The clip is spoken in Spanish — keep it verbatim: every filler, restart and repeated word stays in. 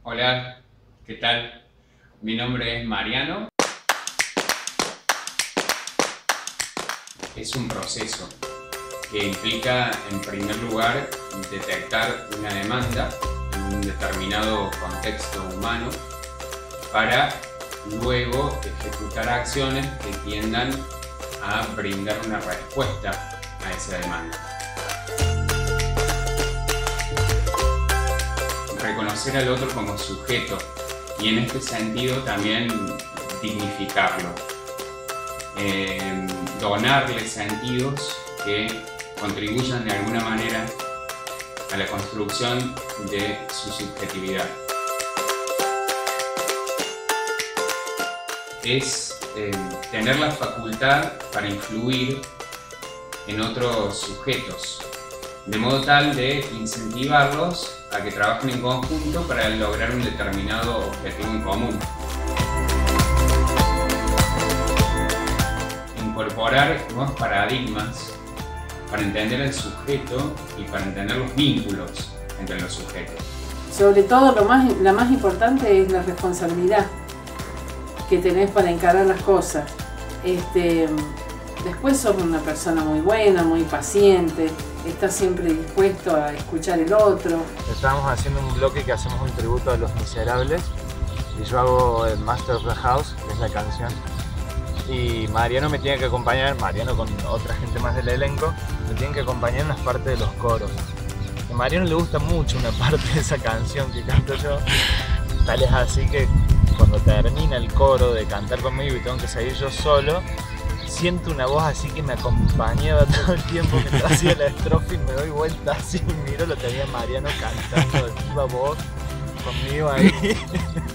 Hola, ¿qué tal? Mi nombre es Mariano. Es un proceso que implica, en primer lugar, detectar una demanda en un determinado contexto humano para luego ejecutar acciones que tiendan a brindar una respuesta a esa demanda. Reconocer al otro como sujeto y en este sentido también dignificarlo, eh, donarle sentidos que contribuyan de alguna manera a la construcción de su subjetividad. Es eh, tener la facultad para influir en otros sujetos, de modo tal de incentivarlos a que trabajen en conjunto para lograr un determinado objetivo en común. Incorporar nuevos paradigmas para entender el sujeto y para entender los vínculos entre los sujetos. Sobre todo, lo más, la más importante es la responsabilidad que tenés para encarar las cosas. Este, después sos una persona muy buena, muy paciente, estás siempre dispuesto a escuchar el otro. Estábamos haciendo un bloque que hacemos un tributo a Los Miserables y yo hago el Master of the House, que es la canción, y Mariano me tiene que acompañar, Mariano con otra gente más del elenco, me tienen que acompañar en las partes de los coros. A Mariano le gusta mucho una parte de esa canción que canto yo, tal es así que cuando termina el coro de cantar conmigo y tengo que salir yo solo, siento una voz así que me acompañaba todo el tiempo mientras hacía la estrofa y me doy vuelta así y miro, lo tenía Mariano cantando de viva voz conmigo ahí.